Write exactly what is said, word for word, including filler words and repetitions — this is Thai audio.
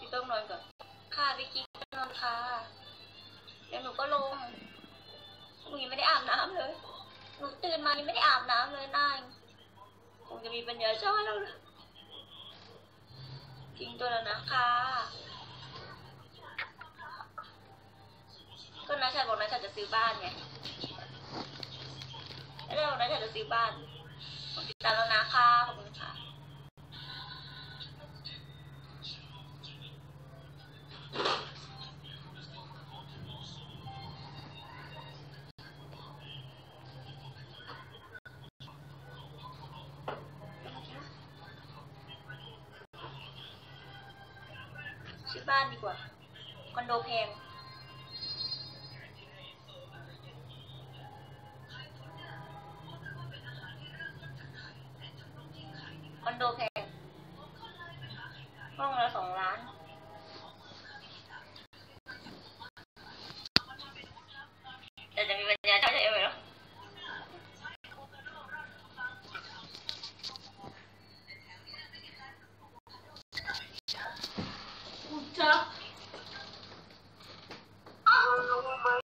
พี่ต้องนอนก่อนค่ะพี่กิ๊กนอนค่ะเดี๋ยวหนูก็ลงหนูยังไม่ได้อาบน้ำเลยหนูตื่นมายังไม่ได้อาบน้ำเลยนายคงจะมีปัญญาช่วยเราทิ้งตัวแล้วนะคะก็น้าชายบอกน้าชายจะซื้อบ้านไงแล้วบอกน้าชายจะซื้อบ้านผมติดตามแล้วนะคะขอบคุณค่ะซื้อบ้านดีกว่าคอนโดแพงคอนโดแพงห้องละสองล้าน